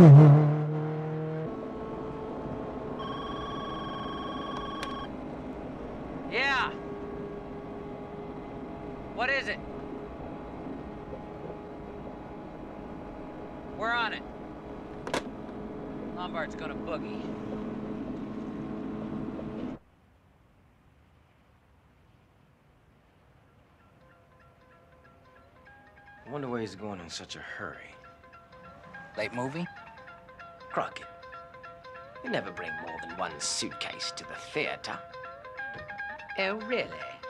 Yeah. What is it? We're on it. Lombard's gonna boogie. I wonder where he's going in such a hurry. Late movie? Crockett, you never bring more than one suitcase to the theater. Oh, really?